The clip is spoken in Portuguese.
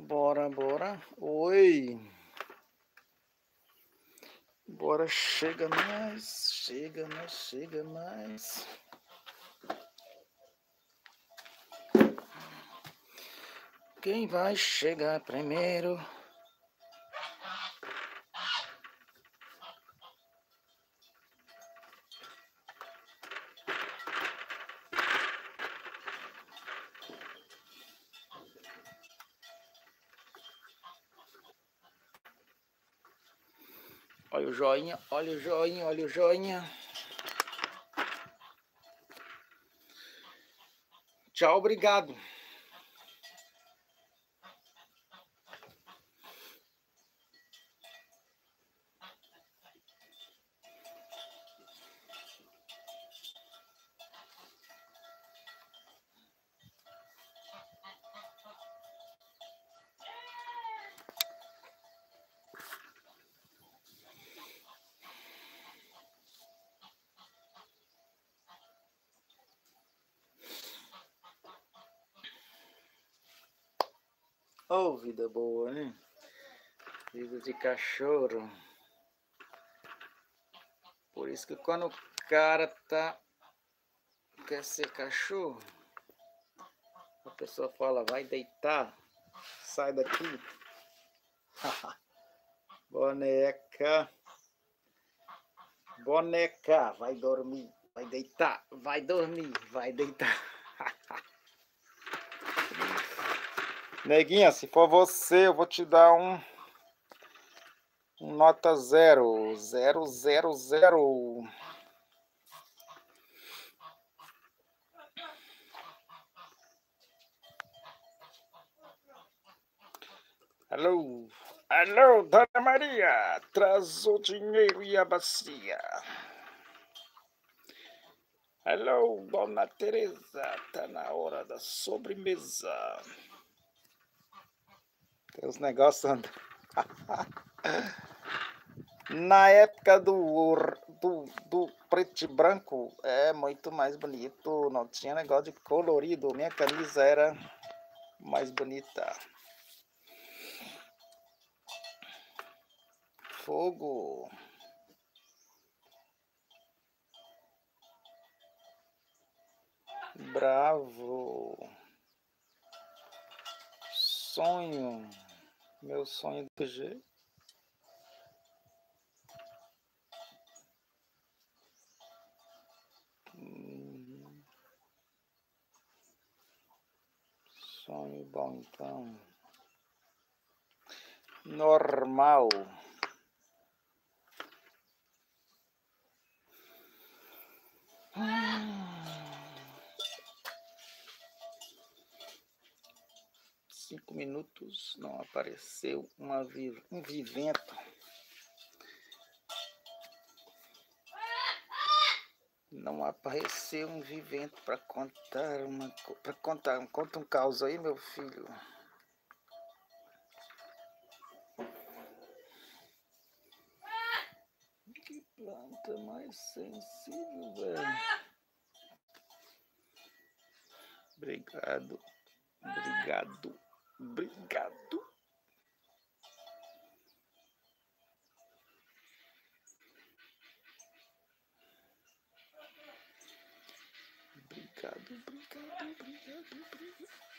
Bora, bora. Oi. Bora, chega mais. Chega mais, chega mais. Quem vai chegar primeiro? Olha o joinha, olha o joinha, olha o joinha. Tchau, obrigado. Oh, vida boa, né? Vida de cachorro. Por isso que quando o cara quer ser cachorro, a pessoa fala, vai deitar, sai daqui. Boneca. Boneca, vai dormir, vai deitar, vai dormir, vai deitar. Neguinha, se for você, eu vou te dar um nota 0, 0, 0, 0. Alô, alô, Dona Maria, traz o dinheiro e a bacia. Alô, Dona Teresa, tá na hora da sobremesa. Tem os negócios andando. Na época do preto e branco, é muito mais bonito. Não tinha negócio de colorido. Minha camisa era mais bonita. Fogo. Bravo. Sonho. Meu sonho do G. Sonho bom, então. Normal. Cinco minutos, não apareceu um vivento. Não apareceu um vivento para contar conta um caos aí, meu filho. Que planta mais sensível, velho. Obrigado, obrigado, obrigado. Obrigado, obrigado, obrigado, obrigado.